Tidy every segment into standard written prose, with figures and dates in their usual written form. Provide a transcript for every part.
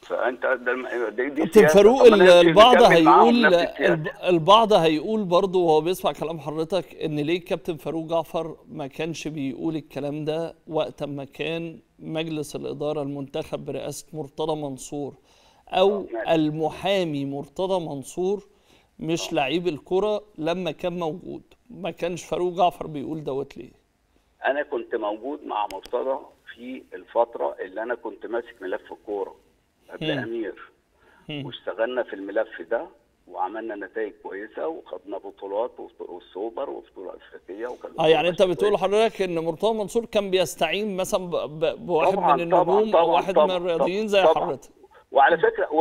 فانت دي كابتن سياسه. فاروق، طب ما نمشي البعض نكمل معاهم هيقول، نفس السياسه. البعض هيقول برضه وهو بيسمع كلام حضرتك ان ليه كابتن فاروق جعفر ما كانش بيقول الكلام ده وقت ما كان مجلس الإدارة المنتخب برئاسة مرتضى منصور او ماشي. المحامي مرتضى منصور، مش لعيب الكرة لما كان موجود. ما كانش فاروق جعفر بيقول دوت ليه؟ انا كنت موجود مع مرتضى في الفتره اللي انا كنت ماسك ملف الكوره قبل هم. امير، هم. واشتغلنا في الملف ده وعملنا نتائج كويسه وخدنا بطولات والسوبر وبطوله افريقيه، وكان الكوره يعني انت ماشيه بتقول كويس. لحضرتك ان مرتضى منصور كان بيستعين مثلا بواحد من طبعا طبعا النجوم او طبعا واحد من طبعا طبعا الرياضيين زي طبعا. حضرتك؟ وعلى فكره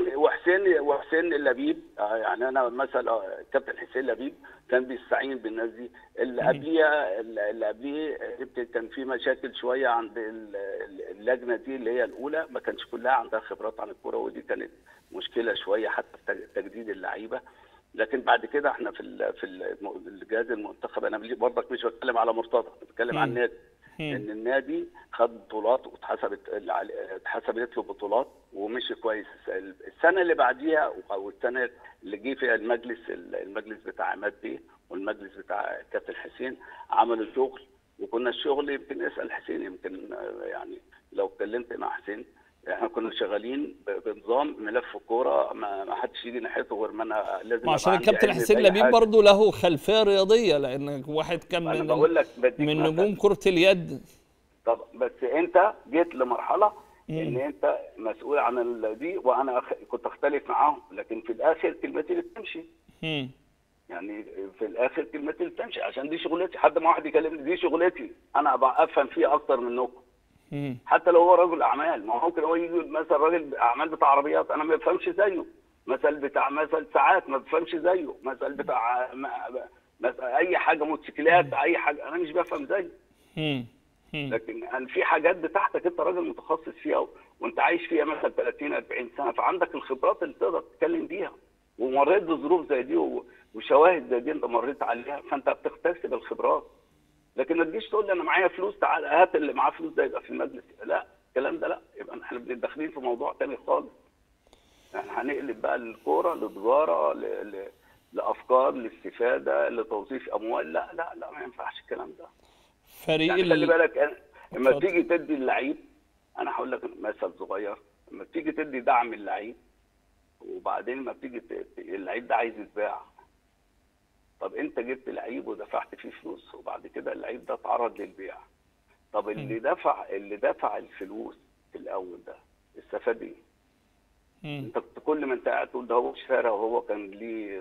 وحسين اللبيب، يعني انا مثلا كابتن حسين لبيب كان بيستعين بالناس دي. اللي قبليه اللي قبليه يمكن كان في مشاكل شويه عند اللجنه دي اللي هي الاولى، ما كانش كلها عندها خبرات عن الكوره، ودي كانت مشكله شويه حتى في تجديد اللعيبه. لكن بعد كده احنا الجهاز المنتخب، انا برضك مش بتكلم على مرتضى، بتكلم عن هم. النادي. هم. ان النادي خد بطولات اتحسبت له بطولات ومشي كويس. السنه اللي بعديها او السنه اللي جه فيها المجلس بتاع عماد بيه والمجلس بتاع كابتن حسين عملوا شغل، وكنا الشغل يمكن اسال حسين، يمكن يعني لو اتكلمت مع حسين احنا كنا شغالين بنظام ملف الكوره ما حدش يجي ناحيته غير ما انا ما لازم عشان ابقى عندي الكابتن علم حسين باي لبيب حاجه. برضه له خلفيه رياضيه، لان واحد كان انا بقول لك بديك من مثل. نجوم كره اليد. طب بس انت جيت لمرحله ان مم. انت مسؤول عن دي، وانا كنت اختلف معاهم، لكن في الاخر كلمتي اللي بتمشي. مم. يعني في الاخر كلمتي اللي بتمشي عشان دي شغلتي. حد ما واحد يكلمني دي شغلتي، انا ابقى افهم فيها اكتر منكم. مم. حتى لو هو رجل اعمال، ما هو ممكن هو يجي مثلا راجل اعمال بتاع عربيات انا ما بفهمش زيه، مثل ساعات ما بفهمش زيه، مثل بتاع اي حاجه موتوسيكلات، اي حاجه انا مش بفهم زيه. مم. مم. لكن أنا في حاجات بتاعتك انت راجل متخصص فيها وانت عايش فيها مثلا 30 40 سنه، فعندك الخبرات اللي تقدر تتكلم بيها، ومريت بظروف زي دي وشواهد زي دي انت مريت عليها، فانت بتكتسب الخبرات. لكن ما تجيش تقول لي انا معايا فلوس، تعال هات اللي معاه فلوس ده يبقى في المجلس. لا الكلام ده لا، يبقى احنا داخلين في موضوع تاني خالص. يعني هنقلب بقى الكوره لتجاره، لافكار، لاستفاده، لتوظيف اموال. لا لا لا، ما ينفعش الكلام ده. فريق يعني خلي بالك لما اتفضل. تيجي تدي اللعيب، انا هقول لك مثل صغير، لما تيجي تدي دعم اللعيب وبعدين لما بتيجي اللعيب ده عايز يتباع، طب انت جبت لعيب ودفعت فيه فلوس وبعد كده اللعيب ده اتعرض للبيع، طب مم. اللي دفع الفلوس في الاول ده استفاد ايه؟ مم. انت كل ما انت قاعد تقول ده هو اشترى وهو كان ليه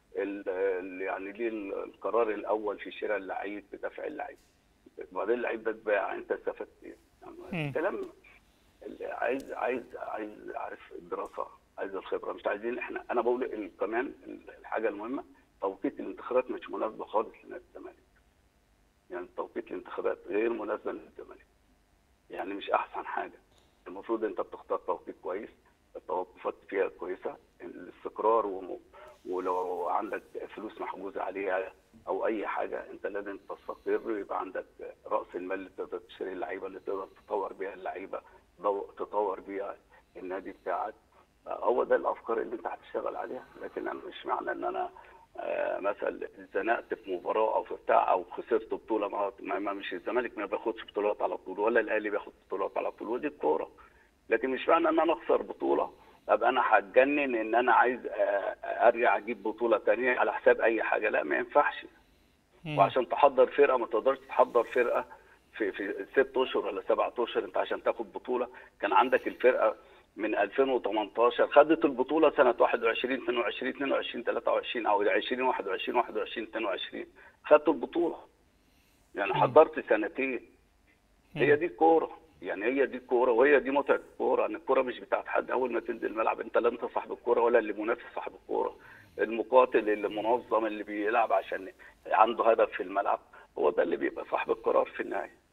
يعني ليه القرار الاول في شراء اللعيب بدفع اللعيب، وبعدين اللعيب ده اتباع، انت استفدت ايه؟ يعني مم. الكلام اللي عايز عارف الدراسه، عايز الخبره، مش عايزين احنا. انا بقول كمان الحاجه المهمه، توقيت الانتخابات مش مناسبه خالص لنادي الزمالك. يعني توقيت الانتخابات غير مناسبه لنادي الزمالك، يعني مش احسن حاجه. المفروض انت بتختار توقيت كويس، التوقفات فيها كويسه، الاستقرار، ولو عندك فلوس محجوزه عليها او اي حاجه انت لازم تستقر، ويبقى عندك راس المال اللي تقدر تشتري اللعيبه، اللي تقدر تطور بيها اللعيبه، تطور بيها النادي بتاعك. هو ده الافكار اللي انت هتشتغل عليها. لكن انا مش معنى ان انا مثلا اتزنقت في مباراه او في بتاع او خسرت بطوله، مش الزمالك ما بياخدش بطولات على طول، ولا الاهلي بياخد بطولات على طول، ودي الكوره. لكن مش معنى ان انا اخسر بطوله ابقى انا هتجنن ان انا عايز ارجع اجيب بطوله ثانيه على حساب اي حاجه. لا ما ينفعش. مم. وعشان تحضر فرقه ما تقدرش تحضر فرقه في 6 اشهر ولا 7 اشهر. انت عشان تاخد بطوله كان عندك الفرقه من 2018 خدت البطوله سنه 21 22 22 23 او 20 21 21 22 خدت البطوله، يعني مم. حضرت سنتين. هي مم. دي الكوره، يعني هي دي الكوره، وهي دي متعه الكوره. ان الكوره مش بتاعت حد، اول ما تنزل الملعب انت لا انت صاحب الكوره ولا اللي منافس صاحب الكوره. المقاتل اللي منظم اللي بيلعب عشان عنده هدف في الملعب هو ده اللي بيبقى صاحب القرار في النهايه.